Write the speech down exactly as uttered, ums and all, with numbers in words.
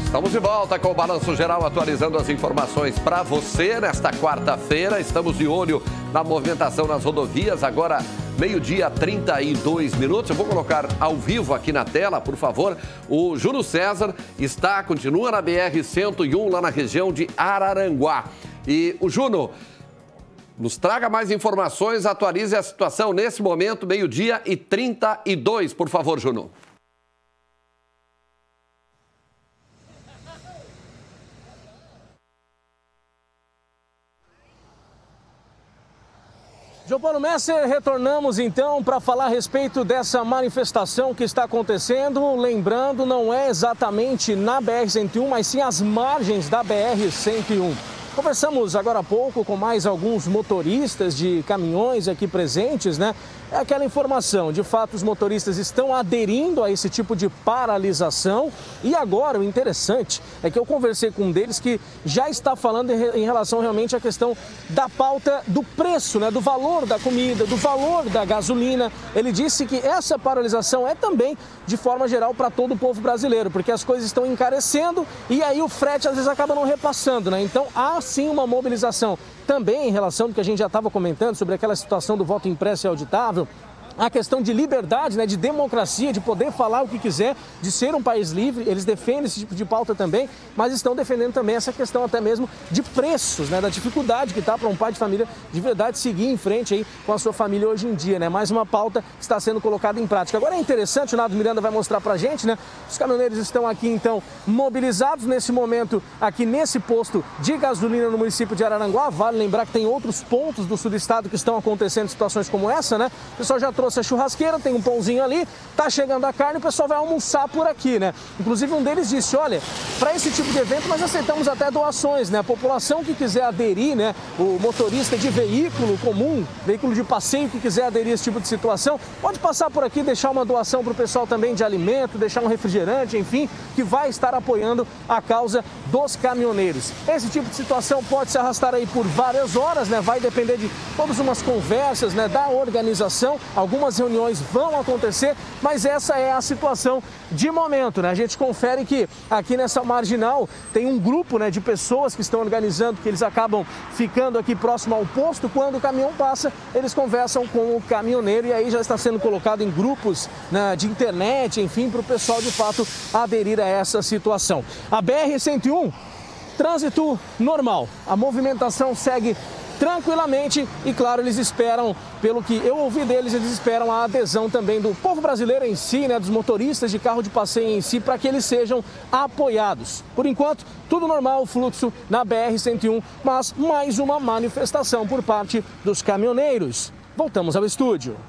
Estamos de volta com o Balanço Geral, atualizando as informações para você nesta quarta-feira. Estamos de olho na movimentação nas rodovias, agora meio-dia, trinta e dois minutos. Eu vou colocar ao vivo aqui na tela, por favor. O Júlio César está, continua na B R cento e um, lá na região de Araranguá. E o Júnior, nos traga mais informações, atualize a situação nesse momento, meio-dia e trinta e dois, por favor, Júnior. João Paulo Messer, retornamos então para falar a respeito dessa manifestação que está acontecendo. Lembrando, não é exatamente na B R cento e um, mas sim às margens da B R cento e um. Conversamos agora há pouco com mais alguns motoristas de caminhões aqui presentes, né? É aquela informação, de fato os motoristas estão aderindo a esse tipo de paralisação. E agora o interessante é que eu conversei com um deles que já está falando em relação realmente à questão da pauta do preço, né? Do valor da comida, do valor da gasolina. Ele disse que essa paralisação é também de forma geral para todo o povo brasileiro, porque as coisas estão encarecendo e aí o frete às vezes acaba não repassando, né? Então há sim uma mobilização também em relação ao que a gente já estava comentando sobre aquela situação do voto impresso e auditável. A questão de liberdade, né, de democracia, de poder falar o que quiser, de ser um país livre. Eles defendem esse tipo de pauta também, mas estão defendendo também essa questão até mesmo de preços, né, da dificuldade que está para um pai de família de verdade seguir em frente aí com a sua família hoje em dia, né? Mais uma pauta que está sendo colocada em prática. Agora é interessante, o Nado Miranda vai mostrar para a gente, né? Os caminhoneiros estão aqui então mobilizados nesse momento aqui nesse posto de gasolina no município de Araranguá. Vale lembrar que tem outros pontos do sul do estado que estão acontecendo situações como essa, né? O pessoal já trouxe a churrasqueira, tem um pãozinho ali, tá chegando a carne, o pessoal vai almoçar por aqui, né? Inclusive um deles disse, olha, para esse tipo de evento nós aceitamos até doações, né? A população que quiser aderir, né? O motorista de veículo comum, veículo de passeio que quiser aderir a esse tipo de situação, pode passar por aqui, deixar uma doação para o pessoal também de alimento, deixar um refrigerante, enfim, que vai estar apoiando a causa dos caminhoneiros. Esse tipo de situação pode se arrastar aí por várias horas, né? Vai depender de todas umas conversas, né? Da organização, algumas reuniões vão acontecer, mas essa é a situação de momento, né? A gente confere que aqui nessa marginal tem um grupo, né, de pessoas que estão organizando, que eles acabam ficando aqui próximo ao posto. Quando o caminhão passa, eles conversam com o caminhoneiro e aí já está sendo colocado em grupos, né, de internet, enfim, para o pessoal de fato aderir a essa situação. A B R cento e um, trânsito normal, a movimentação segue tranquilamente e, claro, eles esperam, pelo que eu ouvi deles, eles esperam a adesão também do povo brasileiro em si, né, dos motoristas de carro de passeio em si, para que eles sejam apoiados. Por enquanto, tudo normal, o fluxo na B R cento e um, mas mais uma manifestação por parte dos caminhoneiros. Voltamos ao estúdio.